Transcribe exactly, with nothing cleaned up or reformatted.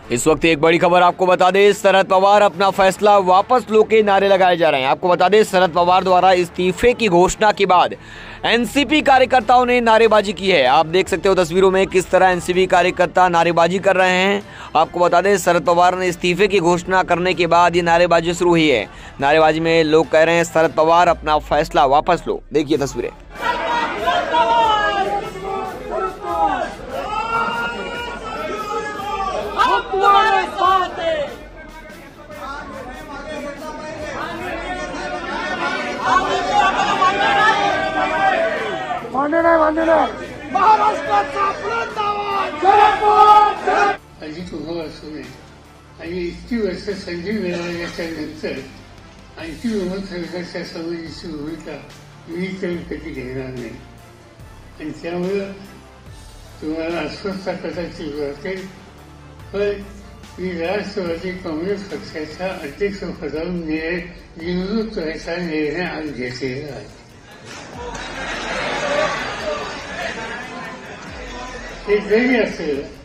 इस वक्त एक बड़ी खबर आपको बता दें, शरद पवार अपना फैसला वापस लो के नारे लगाए जा रहे हैं। आपको बता दें, शरद पवार द्वारा इस्तीफे की घोषणा के बाद एनसीपी कार्यकर्ताओं ने नारेबाजी की है। आप देख सकते हो तस्वीरों में किस तरह एनसीपी कार्यकर्ता नारेबाजी कर रहे हैं। आपको बता दें, शरद पवार ने इस्तीफे की घोषणा करने के बाद ये नारेबाजी शुरू हुई है। नारेबाजी में लोग कह रहे हैं, शरद पवार अपना फैसला वापस लो। देखिए तस्वीरें। अजित उभं असू नये आणि इतकी वर्ष संधी मिळाल्याच्या नंतर आणखी उभं सरकारच्या समोरची भूमिका मी तर कधी घेणार नाही आणि त्यामुळं तुम्हाला अस्वस्थता कदाचित वाटेल, पण मी राष्ट्रवादी काँग्रेस पक्षाच्या अध्यक्षपदावरून निवृत्त व्हायचा निर्णय आज घेतलेला आहे। हे जरी असेल